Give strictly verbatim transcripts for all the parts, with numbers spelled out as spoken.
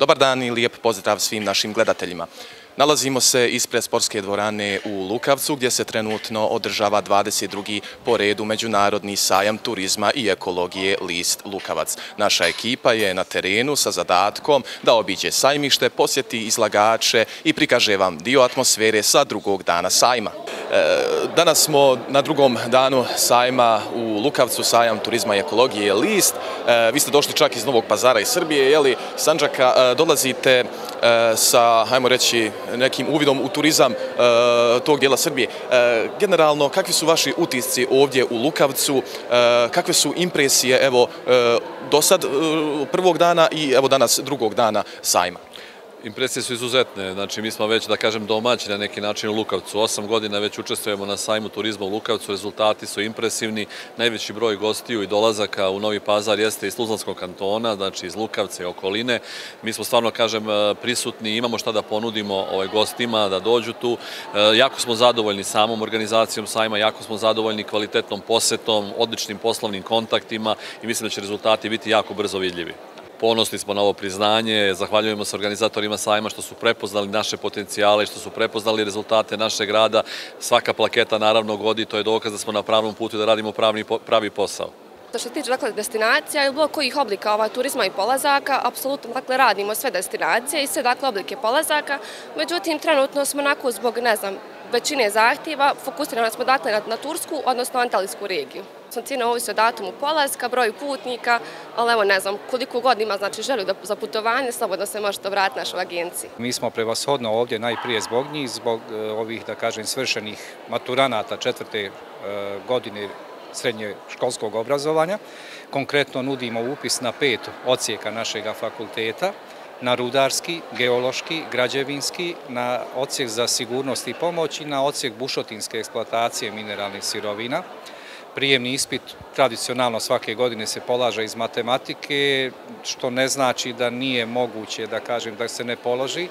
Dobar dan i lijep pozdrav svim našim gledateljima. Nalazimo se ispred sportske dvorane u Lukavcu gdje se trenutno održava dvadeset drugi po redu Međunarodni sajam turizma i ekologije List Lukavac. Naša ekipa je na terenu sa zadatkom da obiđe sajmište, posjeti izlagače i prikaže vam dio atmosfere sa drugog dana sajma. Danas smo na drugom danu sajma u Lukavcu, sajam turizma i ekologije List. Vi ste došli čak iz Novog Pazara iz Srbije, jeli, Sandžaka, dolazite sa, hajmo reći, nekim uvidom u turizam tog dijela Srbije. Generalno, kakvi su vaši utisci ovdje u Lukavcu, kakve su impresije, evo, do sad prvog dana i evo danas drugog dana sajma? Impresije su izuzetne, znači mi smo već, da kažem, domaći na neki način u Lukavcu. Osam godina već učestvujemo na sajmu turizma u Lukavcu, rezultati su impresivni, najveći broj gostiju i dolazaka u Novi Pazar jeste iz Tuzlanskog kantona, znači iz Lukavca i okoline. Mi smo stvarno, kažem, prisutni, imamo šta da ponudimo gostima da dođu tu. Jako smo zadovoljni samom organizacijom sajma, jako smo zadovoljni kvalitetnom posetom, odličnim poslovnim kontaktima i mislim da će rezultati biti jako brzo vidljivi. Ponosni smo na ovo priznanje, zahvaljujemo se organizatorima sajma što su prepoznali naše potencijale, što su prepoznali rezultate našeg rada. Svaka plaketa naravno godi, to je dokaz da smo na pravom putu da radimo pravi posao. Što se tiče dakle, destinacija i bilo kojih oblika ovaj, turizma i polazaka, apsolutno dakle, radimo sve destinacije i sve dakle, oblike polazaka, međutim trenutno smo onako zbog, ne znam, većine zahtjeva fokusirani smo dakle, na, na Tursku, odnosno Antalijsku regiju. Cijena ovisi o datumu polazka, broju putnika, ali evo ne znam koliko god ima znači želju da, za putovanje, slobodno se možete vratiti našoj agenciji. Mi smo prevashodno ovdje najprije zbog njih, zbog ovih, da kažem, svršenih maturanata četvrte godine srednje školskog obrazovanja. Konkretno nudimo upis na pet odsjeka našeg fakulteta, na rudarski, geološki, građevinski, na odsjek za sigurnost i pomoć i na odsjek bušotinske eksploatacije mineralnih sirovina. Prijemni ispit tradicionalno svake godine se polaže iz matematike, što ne znači da nije moguće, da kažem, da se ne položi.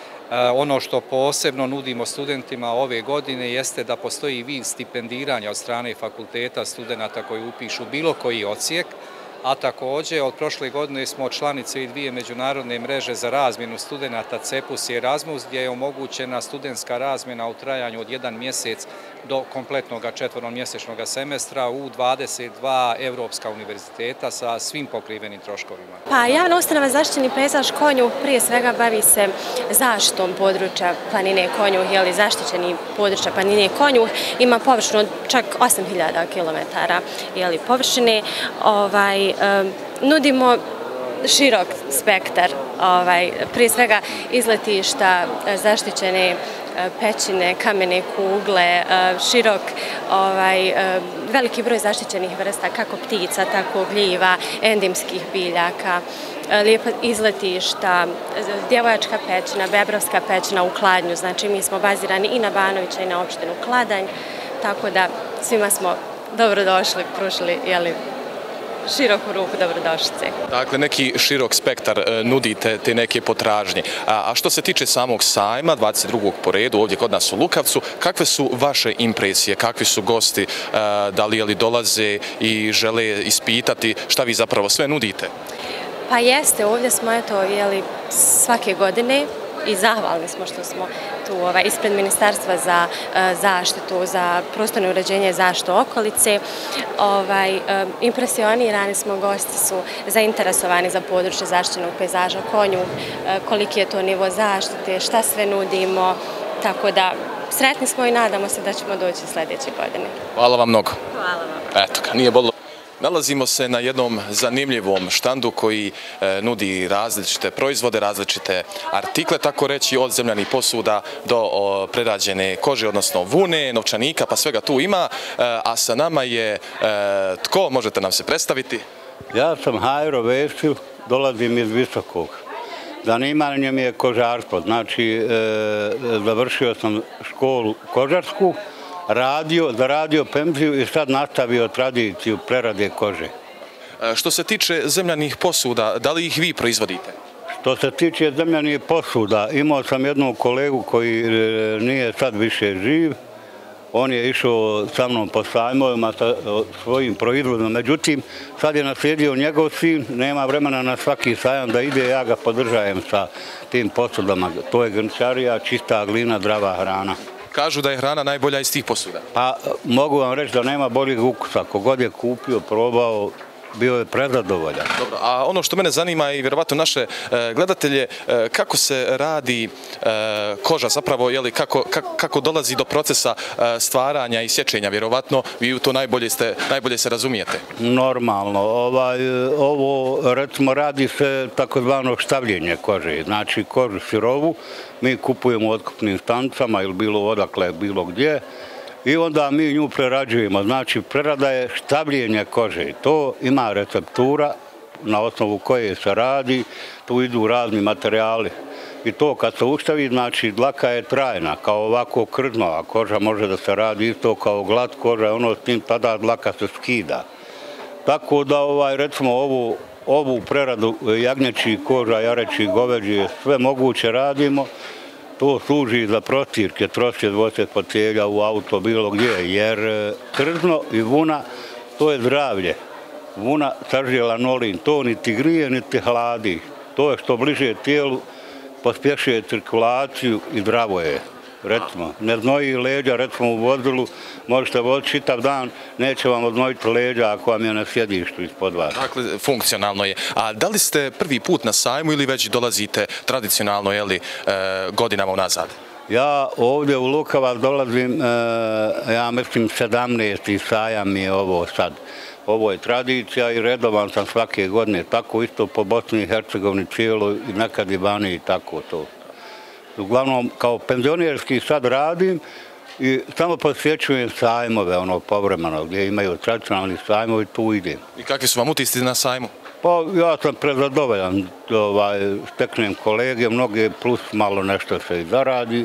Ono što posebno nudimo studentima ove godine jeste da postoji vid stipendiranja od strane fakulteta studenta koji upišu bilo koji odsjek, a također od prošle godine smo članice i dvije međunarodne mreže za razmjenu studenta CEPUS i Erasmus, gdje je omogućena studentska razmjena u trajanju od jedan mjesec do kompletnog četvoromjesečnog semestra u dvadeset dva evropska univerziteta sa svim pokrivenim troškovima. Pa javna ustanova Zaštićeni pejzaž Konjuh prije svega bavi se zaštitom područja planine Konjuh, jeli zaštićeni područja planine Konjuh, ima površinu od čak osam hiljada kilometara jeli površine. Ovaj, um, nudimo širok spektar, ovaj, prije svega izletišta, zaštićene pećine, kamene kugle, širok, ovaj, veliki broj zaštićenih vrsta, kako ptica, tako gljiva, endemskih biljaka, lijepa izletišta, Djevojačka pećina, Bebrovska pećina u Kladnju, znači mi smo bazirani i na Banovića i na opštinu Kladanj, tako da svima smo dobrodošli, pružili, jeli, široku ruku dobrodošlice. Dakle, neki širok spektar nudite te neke potražnje. A što se tiče samog sajma, dvadeset drugog po redu, ovdje kod nas u Lukavcu, kakve su vaše impresije, kakvi su gosti, da li, li dolaze i žele ispitati šta vi zapravo sve nudite? Pa jeste, ovdje smo eto, jeli, svake godine i zahvalni smo što smo tu ovaj, ispred Ministarstva za e, zaštitu, za prostorno uređenje i zaštitu okolice. Ovaj, e, impresionirani smo, gosti su zainteresovani za područje zaštićenog pejzaža Konjuh, e, koliki je to nivo zaštite, šta sve nudimo, tako da sretni smo i nadamo se da ćemo doći sljedeće godine. Hvala vam mnogo. Hvala vam. Eto ga, nije bolilo. Nalazimo se na jednom zanimljivom štandu koji e, nudi različite proizvode, različite artikle, tako reći, od zemljanih posuda do o, prerađene kože, odnosno vune, novčanika, pa svega tu ima. E, a sa nama je e, tko, možete nam se predstaviti? Ja sam Hajro Vešćiv, dolazim iz Visokog. Zanimanje mi je kožarstvo, znači e, završio sam školu kožarsku, radio, zaradio penziju i sad nastavio tradiciju prerade kože. Što se tiče zemljanih posuda, da li ih vi proizvodite? Što se tiče zemljanih posuda, imao sam jednog kolegu koji nije sad više živ, on je išao sa mnom po sajmovima sa svojim proizvodom. Međutim, sad je naslijedio njegov sin, nema vremena na svaki sajam da ide, ja ga podržajem sa tim posudama. To je grnčarija, čista glina, zdrava hrana. Kažu da je hrana najbolja iz tih posuda. Pa mogu vam reći da nema boljeg ukusa. Kogod je kupio, probao, bio je prezadovoljan. Dobro, a ono što mene zanima i vjerovatno naše gledatelje, kako se radi koža, zapravo, jeli, kako, kako dolazi do procesa stvaranja i sječenja, vjerovatno, vi u to najbolje, ste, najbolje se razumijete. Normalno, ovaj, ovo recimo radi se takozvano štavljenje kože, znači kožu sirovu mi kupujemo u otkupnim stanicama ili bilo odakle, bilo gdje, i onda mi nju prerađujemo. Znači, prerada je štavljenje kože. To ima receptura na osnovu koje se radi, tu idu razni materijali. I to kad se uštavi, znači, dlaka je trajna, kao ovako krzno, a koža može da se radi isto kao glat koža, ono s tim tada dlaka se skida. Tako da, ovaj, recimo, ovu, ovu preradu jagnjeći koža, jareći, goveđi, sve moguće radimo. To služi za prostirke, trošće dvoce fotelja u auto, bilo gdje, jer krzno i vuna, to je zdravlje. Vuna sadrži lanolin, to niti grije, niti hladi. To je što bliže tijelu, pospješuje cirkulaciju i zdravo je. Recimo, ne znoji leđa, recimo u vozilu, možete voziti čitav dan, neće vam odnojiti leđa ako vam je na sjedištu ispod vas. Dakle, funkcionalno je. A da li ste prvi put na sajmu ili već dolazite tradicionalno, jeli, godinama unazad? Ja ovdje u Lukavac dolazim, ja mislim, sedamnaesti sajam je ovo sad. Ovo je tradicija i redovan sam svake godine, tako isto po Bosni i Hercegovini cijelo i nekad i vani i tako to. Uglavnom, kao penzionerski sad radim i samo posjećujem sajmove, ono, povremeno, gdje imaju tradicionalni sajmovi, tu idem. I kakvi su vam utisci na sajmu? Pa, ja sam prezadovoljan, ovaj, steknem kolege, mnoge plus malo nešto se i zaradi.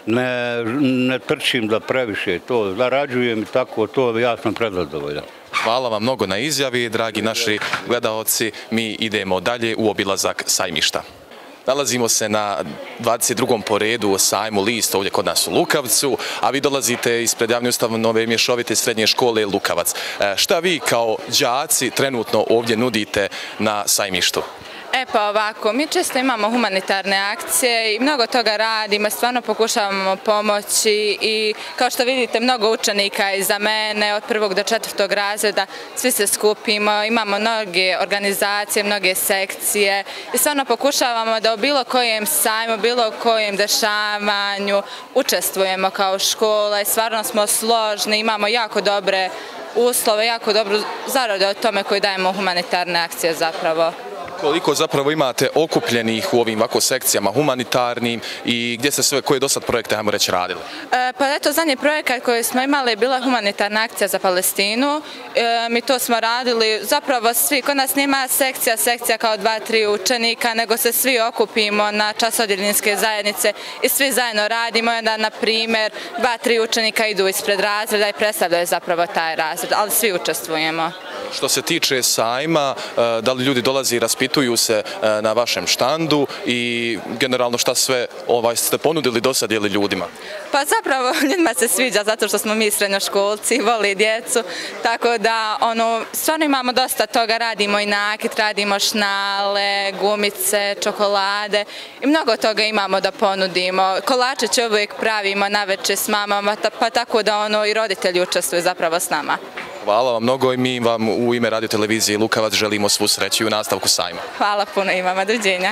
Ne, ne trčim da previše to zarađujem i tako to, ja sam prezadovoljan. Hvala vam mnogo na izjavi, dragi naši gledaoci, mi idemo dalje u obilazak sajmišta. Nalazimo se na dvadeset drugom po redu sajmu List ovdje kod nas u Lukavcu, a vi dolazite ispred javne ustanove mješovite srednje škole Lukavac. Šta vi kao đaci trenutno ovdje nudite na sajmištu? E pa ovako, mi često imamo humanitarne akcije i mnogo toga radimo, stvarno pokušavamo pomoći i kao što vidite mnogo učenika iza mene od prvog do četvrtog razreda, svi se skupimo, imamo mnoge organizacije, mnoge sekcije i stvarno pokušavamo da u bilo kojem sajmu, bilo kojem dešavanju učestvujemo kao škola i stvarno smo složni, imamo jako dobre uslove, jako dobru zaradu od tome koji dajemo humanitarne akcije zapravo. Koliko zapravo imate okupljenih u ovim ovako sekcijama humanitarnim i gdje se sve, koje do sad projekte, ajmo reći, radili? E, pa eto, zadnji projekat koji smo imali je bila humanitarna akcija za Palestinu. E, mi to smo radili, zapravo svi, kod nas nema sekcija, sekcija kao dva, tri učenika, nego se svi okupimo na časodjeljinske zajednice i svi zajedno radimo, onda, na primjer, dva, tri učenika idu ispred razreda i predstavljaju zapravo taj razred, ali svi učestvujemo. Što se tiče sajma, da li ljudi dolazi i raspituju se na vašem štandu i generalno šta sve ovaj ste ponudili do sad ili ljudima? Pa zapravo ljudima se sviđa zato što smo mi srednjoškolci, voli djecu, tako da ono, stvarno imamo dosta toga, radimo i nakit, radimo šnale, gumice, čokolade i mnogo toga imamo da ponudimo. Kolačiće uvijek pravimo navečer s mamama, pa tako da ono i roditelji učestvuju zapravo s nama. Hvala vam mnogo i mi vam u ime Radio Televizije Lukavac želimo svu sreću i u nastavku sajma. Hvala puno i vama, doviđenja.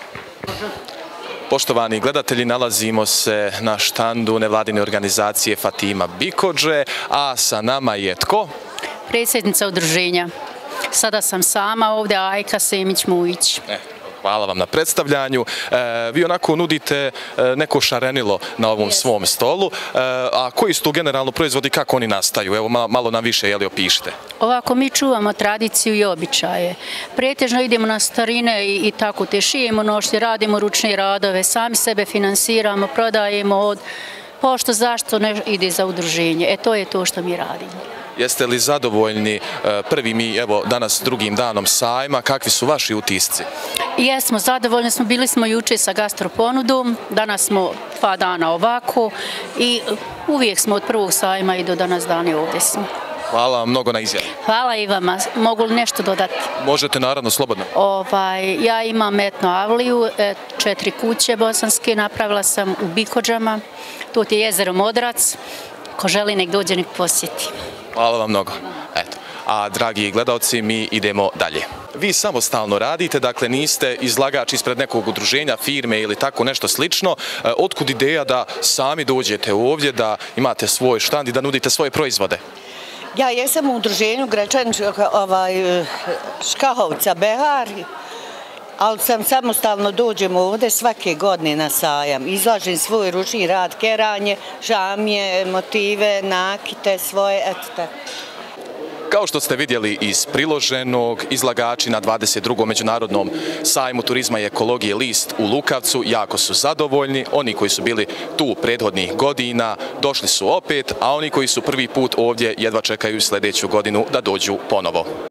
Poštovani gledatelji, nalazimo se na štandu nevladine organizacije Fatima Bikodže, a sa nama je tko? Predsjednica udruženja. Sada sam sama ovdje, Ajka Semić-Mujić. E. Hvala vam na predstavljanju. Vi onako nudite neko šarenilo na ovom svom stolu. A koji su tu generalno proizvodi, kako oni nastaju? Evo malo nam više, jeli, opišite. Ovako, mi čuvamo tradiciju i običaje. Pretežno idemo na starine i tako te šijemo nošnje, radimo ručne radove, sami sebe finansiramo, prodajemo od pošto zašto ne ide za udruženje. E to je to što mi radimo. Jeste li zadovoljni prvim i evo danas drugim danom sajma? Kakvi su vaši utisci? Jesmo, zadovoljni smo. Bili smo juče sa gastroponudom, danas smo dva dana ovako i uvijek smo od prvog sajma i do danas dana ovdje smo. Hvala vam mnogo na izjavi. Hvala i vama. Mogu li nešto dodati? Možete, naravno, slobodno. Ovaj, ja imam etno avliju, četiri kuće bosanske, napravila sam u Bikođama, tu je jezero Modrac, ko želi nek dođe nek posjeti. Hvala vam mnogo. Eto. A dragi gledalci, mi idemo dalje. Vi samostalno radite, dakle niste izlagač ispred nekog udruženja, firme ili tako nešto slično. Otkud ideja da sami dođete ovdje, da imate svoj štand i da nudite svoje proizvode? Ja jesam u udruženju Gračaničkog Škahovca Behar, ali sam samostalno dođem ovdje svake godine na sajam. Izlažem svoj ručni rad, keranje, žamije, motive, nakite svoje, eto tako. Kao što ste vidjeli iz priloženog, izlagači na dvadeset drugom Međunarodnom sajmu turizma i ekologije List u Lukavcu jako su zadovoljni. Oni koji su bili tu prethodnih godina došli su opet, a oni koji su prvi put ovdje jedva čekaju sljedeću godinu da dođu ponovo.